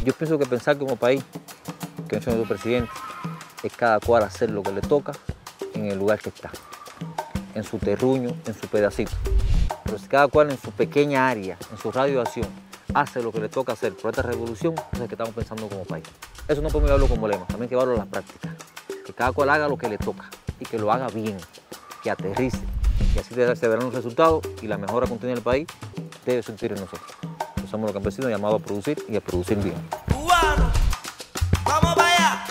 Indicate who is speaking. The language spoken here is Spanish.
Speaker 1: Yo pienso que pensar como país, que no soy el presidente, es cada cual hacer lo que le toca en el lugar que está, en su terruño, en su pedacito. Pero si cada cual en su pequeña área, en su radio de acción, hace lo que le toca hacer por esta revolución, es el que estamos pensando como país. Eso no podemos llevarlo como lema, también hay que llevarlo a la práctica. Que cada cual haga lo que le toca y que lo haga bien, que aterrice. Y así se verán los resultados y la mejora continua del país debe sentir en nosotros. Somos los campesinos llamados a producir y a producir bien.
Speaker 2: Cubano, vamos para allá.